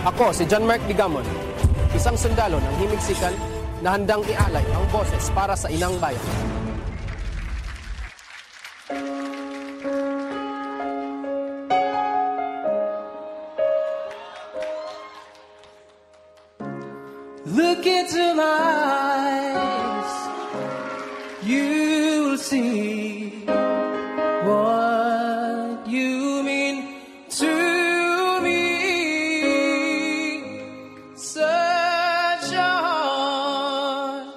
Ako si John Mark Digamon, isang sundalo ng himigsikan na handang ialay ang boses para sa inang bayan. Look into my eyes, you'll see what you mean to me. Such a heart,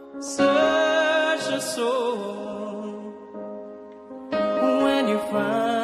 such a soul. When you find